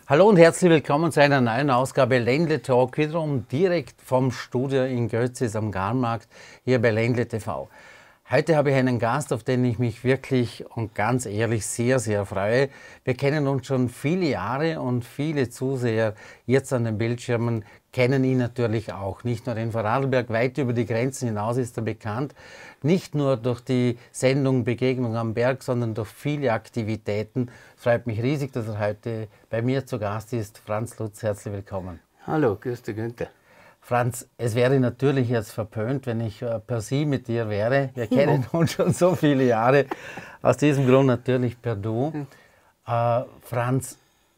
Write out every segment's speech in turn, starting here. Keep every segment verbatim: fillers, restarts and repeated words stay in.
Hallo und herzlich willkommen zu einer neuen Ausgabe Ländle Talk, wiederum direkt vom Studio in Götzis am Garmarkt, hier bei Ländle T V. Heute habe ich einen Gast, auf den ich mich wirklich und ganz ehrlich sehr, sehr freue. Wir kennen uns schon viele Jahre und viele Zuseher jetzt an den Bildschirmen kennen ihn natürlich auch. Nicht nur in Vorarlberg, weit über die Grenzen hinaus ist er bekannt. Nicht nur durch die Sendung Begegnung am Berg, sondern durch viele Aktivitäten. Es freut mich riesig, dass er heute bei mir zu Gast ist. Franz Lutz, herzlich willkommen. Hallo, grüß dich, Günther. Franz, es wäre natürlich jetzt verpönt, wenn ich äh, per Sie mit dir wäre. Wir kennen uns schon so viele Jahre. Aus diesem Grund natürlich per Du. Äh, Franz,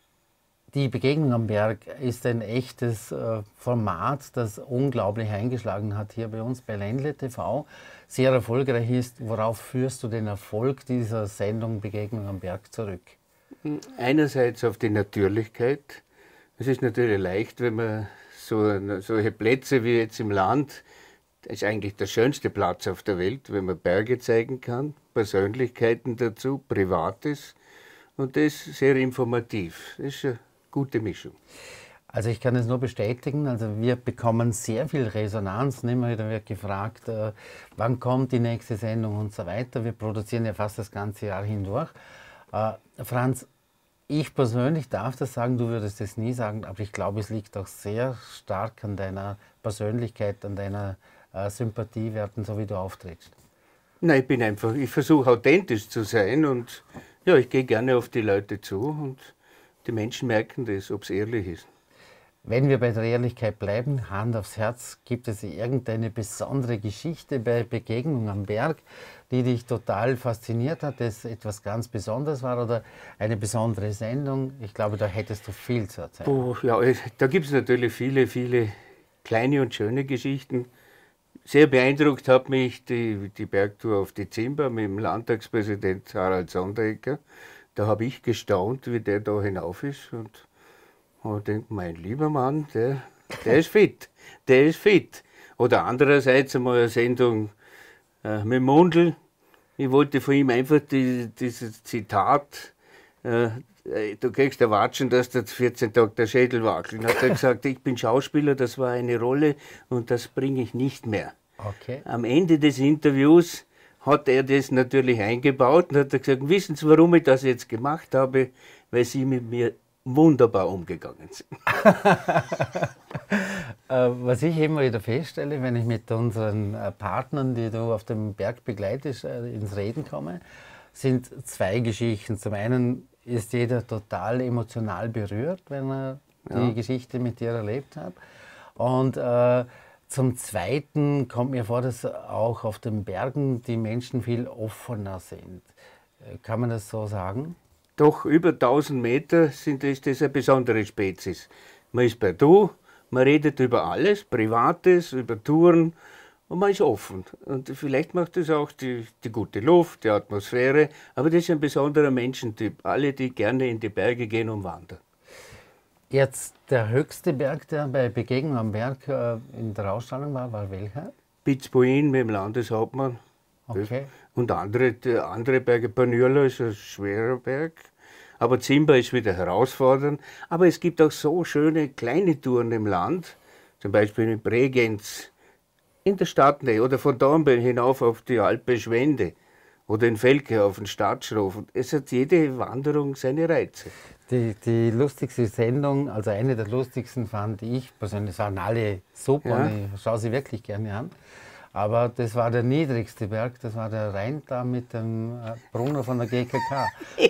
die Begegnung am Berg ist ein echtes äh, Format, das unglaublich eingeschlagen hat hier bei uns bei Ländle T V. Sehr erfolgreich ist. Worauf führst du den Erfolg dieser Sendung Begegnung am Berg zurück? Einerseits auf die Natürlichkeit. Es ist natürlich leicht, wenn man so, solche Plätze wie jetzt im Land, das ist eigentlich der schönste Platz auf der Welt, wenn man Berge zeigen kann, Persönlichkeiten dazu, Privates und das sehr informativ. Das ist eine gute Mischung. Also ich kann es nur bestätigen, also wir bekommen sehr viel Resonanz. Immer wieder wird gefragt, äh, wann kommt die nächste Sendung und so weiter. Wir produzieren ja fast das ganze Jahr hindurch. Äh, Franz, ich persönlich darf das sagen, du würdest es nie sagen, aber ich glaube, es liegt auch sehr stark an deiner Persönlichkeit, an deiner äh, Sympathiewerten, so wie du auftrittst. Nein, ich bin einfach, ich versuche authentisch zu sein und ja, ich gehe gerne auf die Leute zu und die Menschen merken das, ob es ehrlich ist. Wenn wir bei der Ehrlichkeit bleiben, Hand aufs Herz, gibt es irgendeine besondere Geschichte bei Begegnung am Berg, die dich total fasziniert hat, das etwas ganz Besonderes war oder eine besondere Sendung? Ich glaube, da hättest du viel zu erzählen. Oh, ja, da gibt es natürlich viele, viele kleine und schöne Geschichten. Sehr beeindruckt hat mich die, die Bergtour auf die Zimba mit dem Landtagspräsident Harald Sonderegger. Da habe ich gestaunt, wie der da hinauf ist und ich denke, mein lieber Mann, der, der ist fit, der ist fit. Oder andererseits einmal eine Sendung äh, mit Mundl. Ich wollte von ihm einfach die, dieses Zitat, äh, du kriegst erwatschen, dass der vierzehn Tage der Schädel wackelt. Hat er gesagt, ich bin Schauspieler, das war eine Rolle und das bringe ich nicht mehr. Okay. Am Ende des Interviews hat er das natürlich eingebaut und hat gesagt, wissen Sie, warum ich das jetzt gemacht habe? Weil Sie mit mir wunderbar umgegangen sind. Was ich immer wieder feststelle, wenn ich mit unseren Partnern, die du auf dem Berg begleitest, ins Reden komme, sind zwei Geschichten. Zum einen ist jeder total emotional berührt, wenn er die Ja. Geschichte mit dir erlebt hat. Und äh, zum Zweiten kommt mir vor, dass auch auf den Bergen die Menschen viel offener sind. Kann man das so sagen? Doch über tausend Meter sind, ist das eine besondere Spezies. Man ist bei Du, man redet über alles, Privates, über Touren und man ist offen. Und vielleicht macht das auch die, die gute Luft, die Atmosphäre, aber das ist ein besonderer Menschentyp. Alle, die gerne in die Berge gehen und wandern. Jetzt der höchste Berg, der bei Begegnung am Berg äh, in der Ausstellung war, war welcher? Pitzbuin mit dem Landeshauptmann. Okay. Und andere, andere Berge, Banyuls ist ein schwerer Berg, aber Zimba ist wieder herausfordernd. Aber es gibt auch so schöne kleine Touren im Land, zum Beispiel in Bregenz, in der Stadtnähe oder von Dornbirn hinauf auf die Alpe Schwende oder in Velke auf den Stadtschrof. Es hat jede Wanderung seine Reize. Die, die lustigste Sendung, also eine der lustigsten fand ich persönlich, waren alle super Ja. und ich schaue sie wirklich gerne an. Aber das war der niedrigste Berg, das war der Rheindamm mit dem Brunner von der G K K.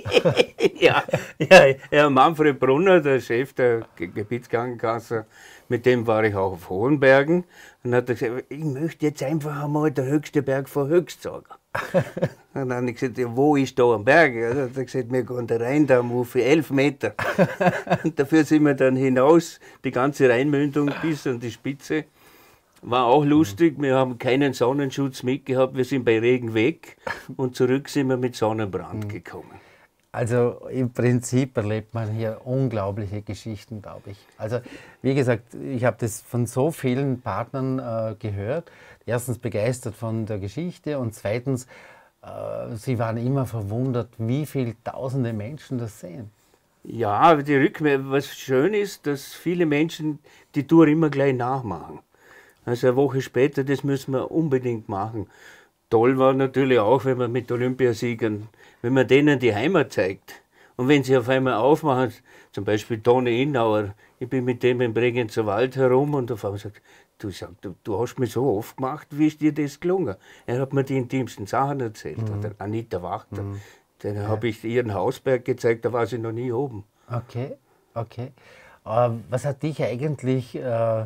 ja, ja, ja, Manfred Brunner, der Chef der Gebietskrankenkasse, mit dem war ich auch auf Hohenbergen. Und hat er gesagt, ich möchte jetzt einfach einmal der höchste Berg vor Höchst sagen. Und dann habe ich gesagt, ja, wo ist da ein Berg? Ja, dann hat er gesagt, wir gehen der Rheindamm hoch für elf Meter. Und dafür sind wir dann hinaus, die ganze Rheinmündung bis an die Spitze. War auch lustig, wir haben keinen Sonnenschutz mitgehabt, wir sind bei Regen weg und zurück sind wir mit Sonnenbrand gekommen. Also im Prinzip erlebt man hier unglaubliche Geschichten, glaube ich. Also wie gesagt, ich habe das von so vielen Partnern äh, gehört. Erstens begeistert von der Geschichte und zweitens, äh, sie waren immer verwundert, wie viele tausende Menschen das sehen. Ja, die Rückmeldung, was schön ist, dass viele Menschen die Tour immer gleich nachmachen. Also eine Woche später, das müssen wir unbedingt machen. Toll war natürlich auch, wenn man mit Olympiasiegern, wenn man denen die Heimat zeigt. Und wenn sie auf einmal aufmachen, zum Beispiel Toni Innauer, ich bin mit dem im Bregenzer Wald herum und auf einmal sagt, du, sag, du, du hast mir so oft gemacht, wie ist dir das gelungen? Er hat mir die intimsten Sachen erzählt, mhm. Oder Anita Wachter. Mhm. Dann ja. habe ich ihren Hausberg gezeigt, da war sie noch nie oben. Okay, okay. Äh, was hat dich eigentlich äh,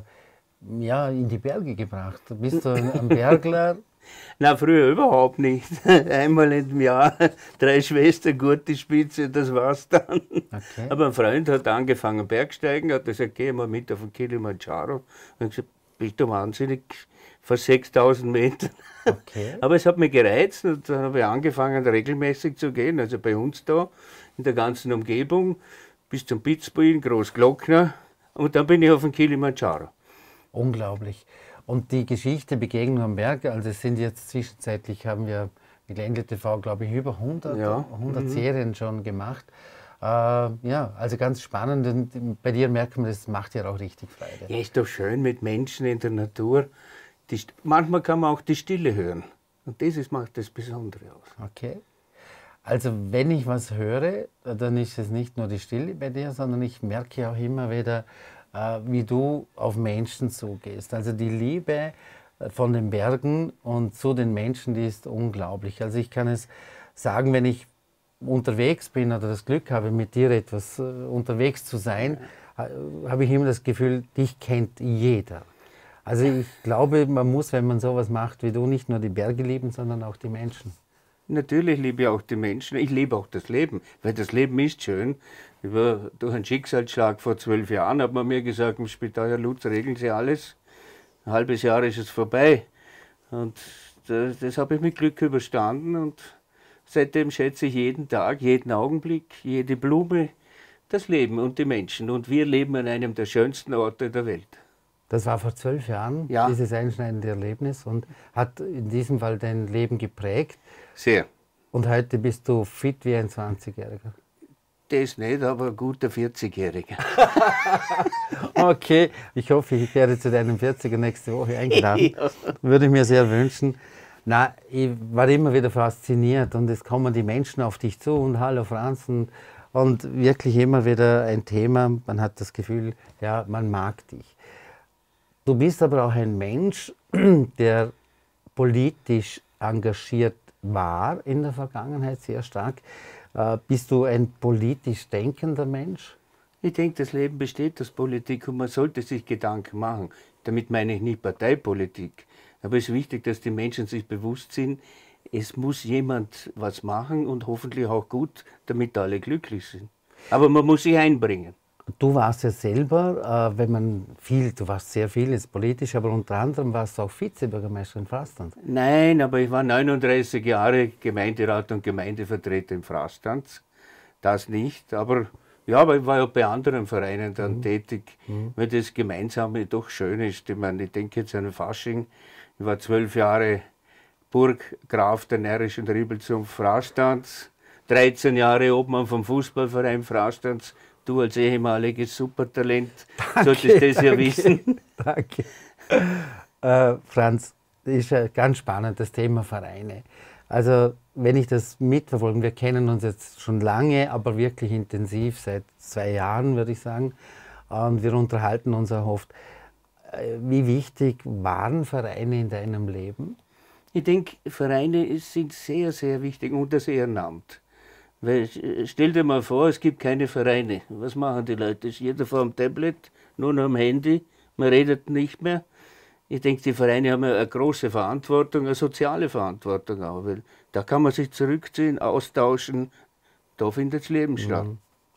ja, in die Berge gebracht? Bist du ein Bergler? Na, früher überhaupt nicht. Einmal im Jahr, drei Schwestern, gute Spitze, das war's dann. Okay. Aber ein Freund hat angefangen Bergsteigen, hat gesagt, geh mal mit auf den Kilimanjaro. Und ich gesagt, bist du wahnsinnig, fast sechstausend Meter. Okay. Aber es hat mich gereizt und dann habe ich angefangen, regelmäßig zu gehen. Also bei uns da, in der ganzen Umgebung, bis zum Pitzbuin, Großglockner. Und dann bin ich auf den Kilimanjaro. Unglaublich. Und die Geschichte Begegnung am Berg, also es sind jetzt zwischenzeitlich, haben wir mit Ländle T V, glaube ich, über hundert, ja. hundert mhm. Serien schon gemacht. Äh, ja, also ganz spannend. Und bei dir merkt man, das macht ja auch richtig Freude. Ja, ist doch schön mit Menschen in der Natur. Die, manchmal kann man auch die Stille hören. Und das ist, macht das Besondere aus. Okay. Also wenn ich was höre, dann ist es nicht nur die Stille bei dir, sondern ich merke auch immer wieder, äh, wie du auf Menschen zugehst. Also die Liebe von den Bergen und zu den Menschen, die ist unglaublich. Also ich kann es sagen, wenn ich unterwegs bin oder das Glück habe, mit dir etwas äh, unterwegs zu sein, äh, habe ich immer das Gefühl, dich kennt jeder. Also ich glaube, man muss, wenn man sowas macht wie du, nicht nur die Berge lieben, sondern auch die Menschen. Natürlich liebe ich auch die Menschen. Ich liebe auch das Leben, weil das Leben ist schön. Ich war durch einen Schicksalsschlag vor zwölf Jahren, hat man mir gesagt, im Spital Herr Lutz, regeln Sie alles. Ein halbes Jahr ist es vorbei. Und das, das habe ich mit Glück überstanden. Und seitdem schätze ich jeden Tag, jeden Augenblick, jede Blume, das Leben und die Menschen. Und wir leben an einem der schönsten Orte der Welt. Das war vor zwölf Jahren, ja. Dieses einschneidende Erlebnis, und hat in diesem Fall dein Leben geprägt. Sehr. Und heute bist du fit wie ein zwanzigjähriger. Das nicht, aber ein guter vierzigjähriger. Okay, ich hoffe, ich werde zu deinem vierziger nächste Woche eingeladen. Ja. Würde ich mir sehr wünschen. Na, ich war immer wieder fasziniert und es kommen die Menschen auf dich zu und hallo Franz und, und wirklich immer wieder ein Thema. Man hat das Gefühl, ja, man mag dich. Du bist aber auch ein Mensch, der politisch engagiert war in der Vergangenheit sehr stark. Äh, bist du ein politisch denkender Mensch? Ich denke, das Leben besteht aus Politik und man sollte sich Gedanken machen. Damit meine ich nicht Parteipolitik. Aber es ist wichtig, dass die Menschen sich bewusst sind, es muss jemand was machen und hoffentlich auch gut, damit alle glücklich sind. Aber man muss sich einbringen. Du warst ja selber, äh, wenn man viel, du warst sehr vieles politisch, aber unter anderem warst du auch Vizebürgermeister in Frastanz. Nein, aber ich war neununddreißig Jahre Gemeinderat und Gemeindevertreter in Frastanz. Das nicht, aber ja, aber ich war ja bei anderen Vereinen dann mhm. tätig, mhm. weil das Gemeinsame doch schön ist. Ich meine, ich denke jetzt an Fasching. Ich war zwölf Jahre Burggraf der närrischen Riebelzunft Frastanz, dreizehn Jahre Obmann vom Fußballverein Frastanz. Du als ehemaliges Supertalent danke, solltest das danke, ja wissen. Danke. äh, Franz, das ist ja ganz spannend, das Thema Vereine. Also wenn ich das mitverfolge, wir kennen uns jetzt schon lange, aber wirklich intensiv, seit zwei Jahren würde ich sagen, und wir unterhalten uns auch oft. Wie wichtig waren Vereine in deinem Leben? Ich denke, Vereine sind sehr, sehr wichtig und das Ehrenamt. Weil, stell dir mal vor, es gibt keine Vereine. Was machen die Leute? Ist jeder vor dem Tablet, nur noch am Handy, man redet nicht mehr. Ich denke, die Vereine haben eine große Verantwortung, eine soziale Verantwortung auch, weil da kann man sich zurückziehen, austauschen, da findet das Leben mhm. statt.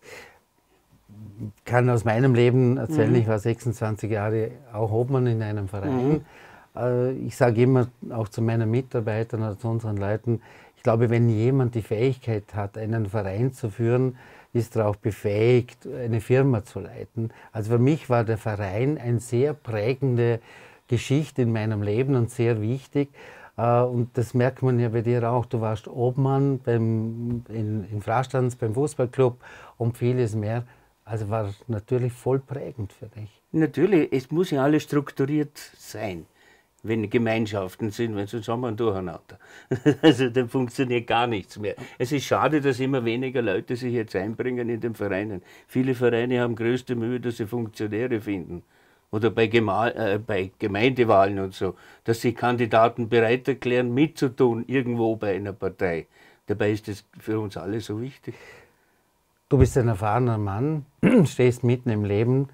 Ich kann aus meinem Leben erzählen, mhm. ich war sechsundzwanzig Jahre auch Obmann in einem Verein. Mhm. Ich sage immer auch zu meinen Mitarbeitern oder zu unseren Leuten, ich glaube, wenn jemand die Fähigkeit hat, einen Verein zu führen, ist er auch befähigt, eine Firma zu leiten. Also für mich war der Verein eine sehr prägende Geschichte in meinem Leben und sehr wichtig. Äh, und das merkt man ja bei dir auch. Du warst Obmann beim, in, in Frastanz beim Fußballclub und vieles mehr. Also war natürlich voll prägend für dich. Natürlich, es muss ja alles strukturiert sein, wenn Gemeinschaften sind, weil sonst haben wir ein Durcheinander. Also dann funktioniert gar nichts mehr. Es ist schade, dass immer weniger Leute sich jetzt einbringen in den Vereinen. Viele Vereine haben größte Mühe, dass sie Funktionäre finden. Oder bei, Gema äh, bei Gemeindewahlen und so, dass sich Kandidaten bereit erklären, mitzutun irgendwo bei einer Partei. Dabei ist das für uns alle so wichtig. Du bist ein erfahrener Mann, stehst mitten im Leben.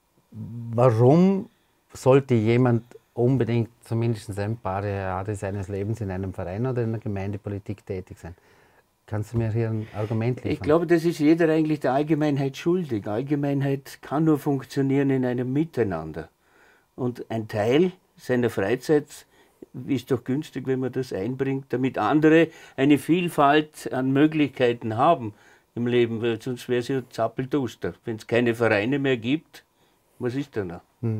Warum sollte jemand unbedingt zumindest ein paar Jahre seines Lebens in einem Verein oder in der Gemeindepolitik tätig sein? Kannst du mir hier ein Argument liefern? Ich glaube, das ist jeder eigentlich der Allgemeinheit schuldig. Allgemeinheit kann nur funktionieren in einem Miteinander. Und ein Teil seiner Freizeit ist doch günstig, wenn man das einbringt, damit andere eine Vielfalt an Möglichkeiten haben im Leben, weil sonst wäre es ja Zappelduster. Wenn es keine Vereine mehr gibt, was ist da noch?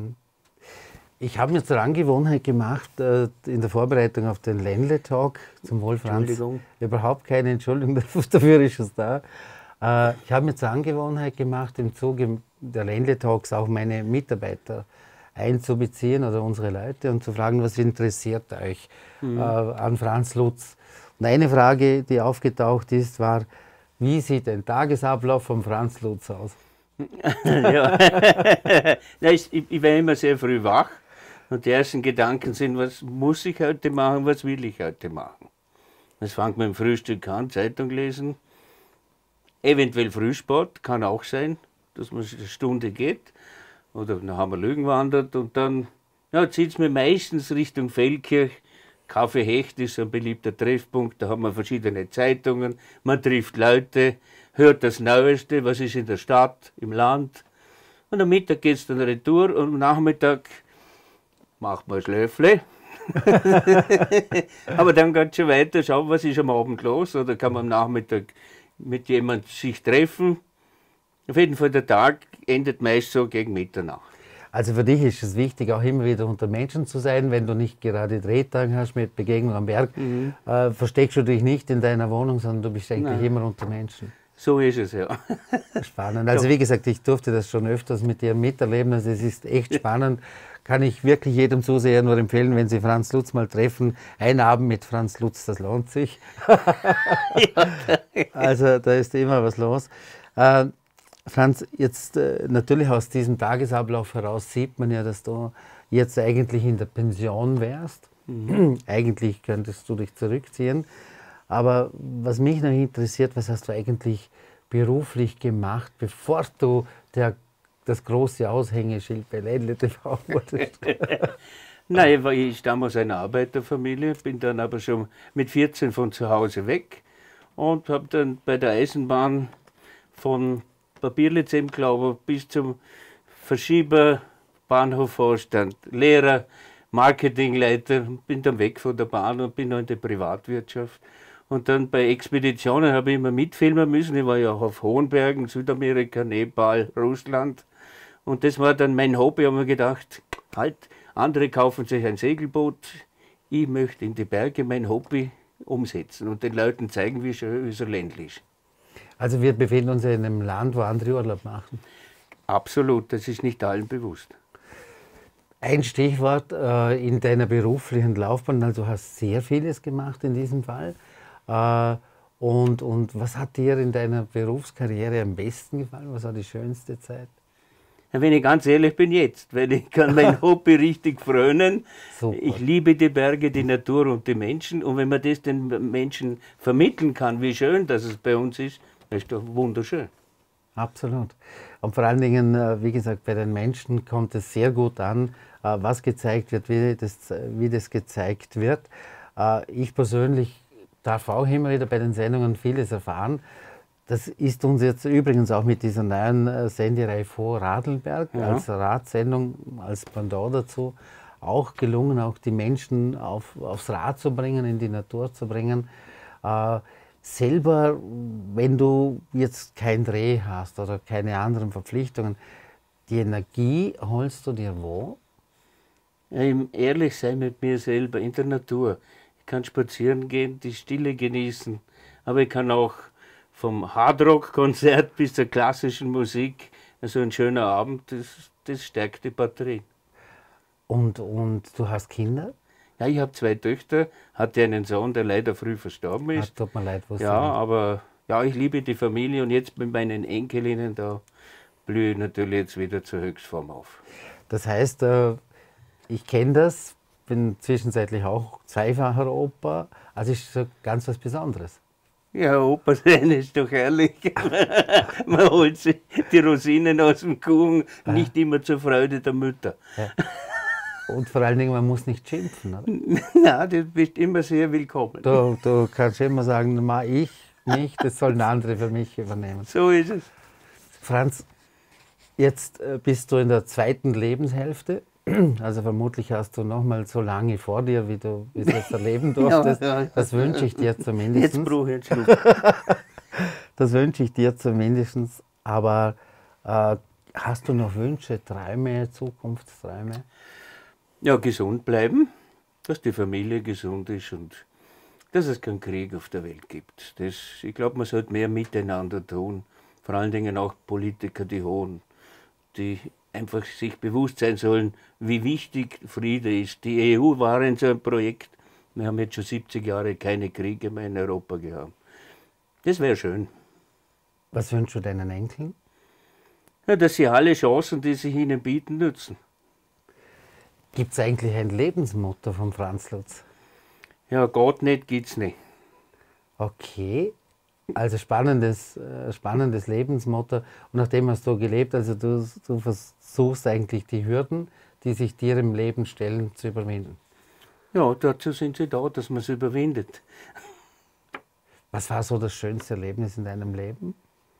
Ich habe mir zur Angewohnheit gemacht, in der Vorbereitung auf den Ländle-Talk zum Wohl Franz, Entschuldigung. überhaupt keine Entschuldigung, dafür ist es da. Ich habe mir zur Angewohnheit gemacht, im Zuge der Ländle-Talks auch meine Mitarbeiter einzubeziehen oder unsere Leute und zu fragen, was interessiert euch mhm. an Franz Lutz. Und eine Frage, die aufgetaucht ist, war, wie sieht ein Tagesablauf von Franz Lutz aus? Ja. ich, ich war immer sehr früh wach und die ersten Gedanken sind, was muss ich heute machen, was will ich heute machen. Das fängt mit dem Frühstück an, Zeitung lesen, eventuell Frühsport, kann auch sein, dass man eine Stunde geht oder dann haben wir Lügen wandert und dann ja, zieht es mir meistens Richtung Feldkirch. Kaffee Hecht ist ein beliebter Treffpunkt, da haben wir verschiedene Zeitungen, man trifft Leute, hört das Neueste, was ist in der Stadt, im Land. Und am Mittag geht es dann retour und am Nachmittag macht man ein Schläfle. Aber dann geht es schon weiter, schauen, was ist am Abend los, oder kann man am Nachmittag mit jemandem sich treffen. Auf jeden Fall, der Tag endet meist so gegen Mitternacht. Also für dich ist es wichtig, auch immer wieder unter Menschen zu sein, wenn du nicht gerade Drehtage hast mit Begegnung am Berg. Mhm. Äh, versteckst du dich nicht in deiner Wohnung, sondern du bist eigentlich Nein. immer unter Menschen. So ist es, ja. Spannend. Also wie gesagt, ich durfte das schon öfters mit dir miterleben. Also es ist echt spannend. Kann ich wirklich jedem Zuseher nur empfehlen, wenn Sie Franz Lutz mal treffen. Ein Abend mit Franz Lutz, das lohnt sich. Also da ist immer was los. Äh, Franz, jetzt äh, natürlich aus diesem Tagesablauf heraus sieht man ja, dass du jetzt eigentlich in der Pension wärst. Mhm. Eigentlich könntest du dich zurückziehen. Aber was mich noch interessiert, was hast du eigentlich beruflich gemacht, bevor du der, das große Aushängeschild bei Ländle T V wurdest? Nein, ich stamme aus einer Arbeiterfamilie, bin dann aber schon mit vierzehn von zu Hause weg und habe dann bei der Eisenbahn von Papierlitz im Glauber bis zum Verschieber, Bahnhofvorstand, Lehrer, Marketingleiter, bin dann weg von der Bahn und bin noch in der Privatwirtschaft. Und dann bei Expeditionen habe ich immer mitfilmen müssen. Ich war ja auch auf Hohenbergen, Südamerika, Nepal, Russland. Und das war dann mein Hobby. Ich habe mir gedacht, halt, andere kaufen sich ein Segelboot. Ich möchte in die Berge mein Hobby umsetzen und den Leuten zeigen, wie schön unser Ländle ist. Also wir befinden uns in einem Land, wo andere Urlaub machen. Absolut, das ist nicht allen bewusst. Ein Stichwort äh, in deiner beruflichen Laufbahn, also du hast sehr vieles gemacht in diesem Fall. Äh, und, und was hat dir in deiner Berufskarriere am besten gefallen? Was war die schönste Zeit? Ja, wenn ich ganz ehrlich bin, jetzt, weil ich kann mein Hobby richtig frönen. Super. Ich liebe die Berge, die Natur und die Menschen. Und wenn man das den Menschen vermitteln kann, wie schön das es bei uns ist, das ist doch wunderschön. Absolut. Und vor allen Dingen, wie gesagt, bei den Menschen kommt es sehr gut an, was gezeigt wird, wie das, wie das gezeigt wird. Ich persönlich darf auch immer wieder bei den Sendungen vieles erfahren. Das ist uns jetzt übrigens auch mit dieser neuen Sendereihe vor Radlberg ja. als Radsendung, als Pendant dazu auch gelungen, auch die Menschen auf, aufs Rad zu bringen, in die Natur zu bringen. Selber, wenn du jetzt kein Dreh hast oder keine anderen Verpflichtungen, die Energie holst du dir wo? Ja, ehrlich sein mit mir selber, in der Natur. ich kann spazieren gehen, die Stille genießen, aber ich kann auch vom Hardrock-Konzert bis zur klassischen Musik, also ein schöner Abend, das, das stärkt die Batterie. Und, und du hast Kinder? Ja, ich habe zwei Töchter, hatte einen Sohn, der leider früh verstorben ist. Ah, tut mir leid, was Ja, aber ja, ich liebe die Familie und jetzt mit meinen Enkelinnen, da blühe ich natürlich jetzt wieder zur Höchstform auf. Das heißt, äh, ich kenne das, bin zwischenzeitlich auch zweifacher Opa, also ist so ganz was Besonderes. Ja, Opa sein ist doch herrlich. Man holt sich die Rosinen aus dem Kuchen, nicht immer zur Freude der Mütter. Ja. Und vor allen Dingen, man muss nicht schimpfen. Oder? Ja, du bist immer sehr willkommen. Du, du kannst immer sagen, ma, ich nicht, das sollen andere für mich übernehmen. So ist es. Franz, jetzt äh, bist du in der zweiten Lebenshälfte. Also vermutlich hast du noch mal so lange vor dir, wie du bis jetzt erleben durftest. Ja, ja. Das wünsche ich dir zumindest. Jetzt brauche ich einen Schluck. Das wünsche ich dir zumindest. Aber äh, hast du noch Wünsche, Träume, Zukunftsträume? Ja, gesund bleiben, dass die Familie gesund ist und dass es keinen Krieg auf der Welt gibt. Das, ich glaube, man sollte mehr miteinander tun. Vor allen Dingen auch Politiker, die hohen, die einfach sich bewusst sein sollen, wie wichtig Friede ist. Die E U war in so einem Projekt. Wir haben jetzt schon siebzig Jahre keine Kriege mehr in Europa gehabt. Das wäre schön. Was wünschst du deinen Enkeln? Ja, dass sie alle Chancen, die sich ihnen bieten, nutzen. Gibt es eigentlich ein Lebensmotto von Franz Lutz? Ja, Gott nicht, gibt's nicht. Okay, also spannendes, äh, spannendes Lebensmotto. Und nach dem hast du gelebt, also du, du versuchst eigentlich die Hürden, die sich dir im Leben stellen, zu überwinden. Ja, dazu sind sie da, dass man es überwindet. Was war so das schönste Erlebnis in deinem Leben?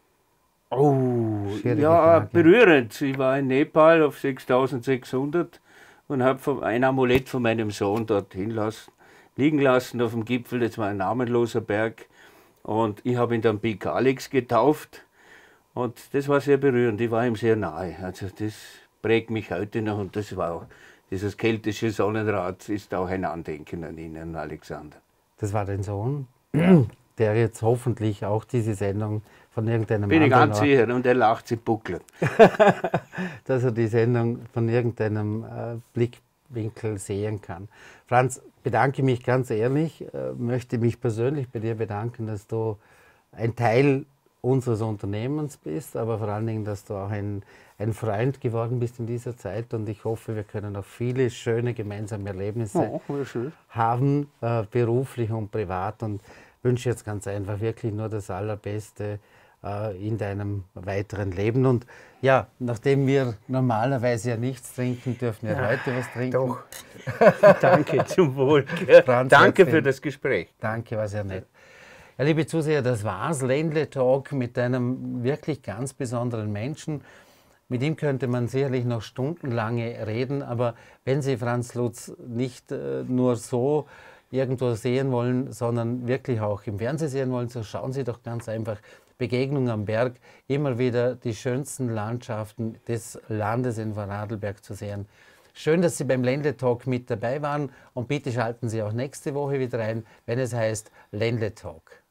Oh, Schwierige ja, Frage. berührend. Ich war in Nepal auf sechstausendsechshundert und habe ein Amulett von meinem Sohn dorthin lassen, liegen lassen auf dem Gipfel. Das war ein namenloser Berg. Und ich habe ihn dann Big Alex getauft. Und das war sehr berührend. Ich war ihm sehr nahe. Also das prägt mich heute noch. Und das war auch, dieses keltische Sonnenrad ist auch ein Andenken an ihn, an Alexander. Das war dein Sohn, der jetzt hoffentlich auch diese Sendung von irgendeinem Bin ich anderen ganz Ort- sicher. Und er lacht sich buckeln. dass er die Sendung von irgendeinem äh, Blickwinkel sehen kann. Franz, bedanke mich ganz ehrlich, äh, möchte mich persönlich bei dir bedanken, dass du ein Teil unseres Unternehmens bist, aber vor allen Dingen, dass du auch ein, ein Freund geworden bist in dieser Zeit und ich hoffe, wir können noch viele schöne gemeinsame Erlebnisse Oh, war schön. haben, äh, beruflich und privat und wünsche jetzt ganz einfach wirklich nur das Allerbeste äh, in deinem weiteren Leben. Und ja, nachdem wir normalerweise ja nichts trinken, dürfen wir heute was trinken. Doch. Danke, zum Wohl. Franz, Danke herzlichen- für das Gespräch. Danke, war sehr nett. Ja, liebe Zuseher, das war's, Ländle Talk mit einem wirklich ganz besonderen Menschen. Mit ihm könnte man sicherlich noch stundenlange reden, aber wenn Sie Franz Lutz nicht äh, nur so irgendwo sehen wollen, sondern wirklich auch im Fernsehen sehen wollen, so schauen Sie doch ganz einfach Begegnung am Berg, immer wieder die schönsten Landschaften des Landes in Vorarlberg zu sehen. Schön, dass Sie beim Ländle Talk mit dabei waren und bitte schalten Sie auch nächste Woche wieder ein, wenn es heißt Ländle Talk.